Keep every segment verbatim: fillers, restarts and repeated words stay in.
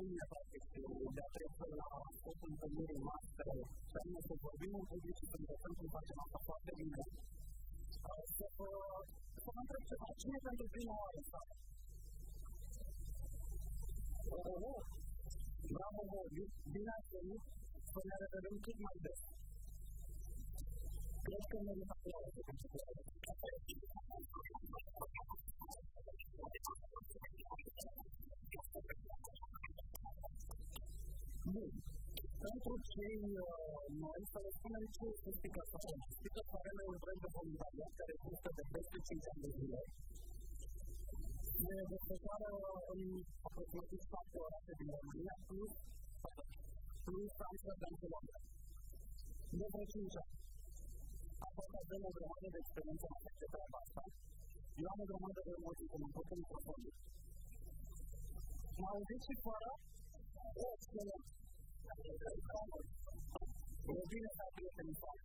mine, practic, de a trece la scopul întâlnirii noastre, și anume să vorbim în public și să învățăm cum facem asta foarte bine. Să vă întreb ceva, cine e pentru prima oară în sală? Bravo, Bobi, bine ați venit, să ne revedem cât mai des. Cred că merită aplauze pentru că bun. Pentru cei noi, să le spunem ce este Speakers Arena. Speakers Arena e un proiect de voluntariat care există de peste cinci ani de zile. Se desfășoară în aproximativ șapte orașe din România, plus, plus Amsterdam și Londra. De vreo cinci ani. Apoi avem o grămadă de experiență în această treaba asta. Eu am o grămadă de emoții când îmi tot microfonul. M-a auzit și fără? O, excelent! E bine să ai prietenii fără.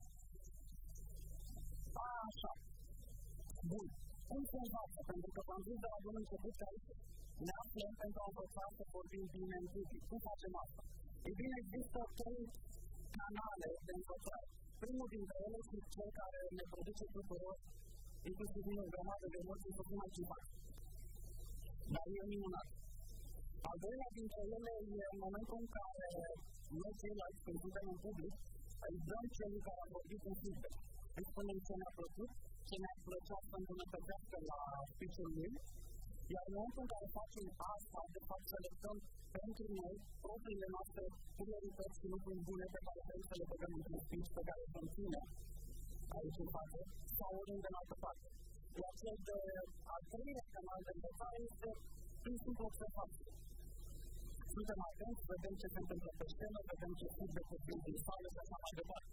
Așa. Bun. Cum se învață? Pentru că v-am zis de la bun început că aici ne aflăm pentru a învăța să vorbim bine în public. Cum facem asta? Ei bine, există trei canale de învățare. Primul dintre ele sunt cel care ne produce tuturor, inclusiv din o grămadă de emoții, să fim mai ciudați. Dar e minunat. Al doilea dintre ele e în momentul în care noi ceilalți, când suntem în public, îi dăm celui care a vorbit un feedback. Îi spunem ce ne-a plăcut, ce ne-a plăcut să îmbunătățească la speech-ul lui, iar în momentul în care facem asta, de fapt selectăm pentru noi propriile noastre priorități și lucruri bune pe care vrem să le băgăm într-un speech pe care îl conținem aici în față sau oriunde în altă parte. Iar cel de al treilea canal de învățare este prin simplu observație. Suntem atenți, vedem ce se întâmplă pe scenă, vedem ce feedback-uri vin din sală și așa mai departe.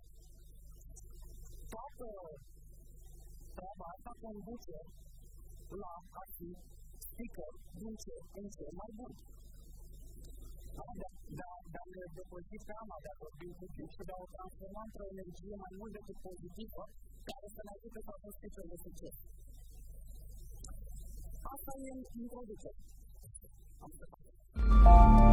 Toată treaba asta conduce la a fi speaker din ce în ce mai bun. De a ne depăși teama de a vorbi public și de a o transforma într-o energie mai mult decât pozitivă, care să ne ajute să avem speaker de succes. Asta e introducere. Am să fac.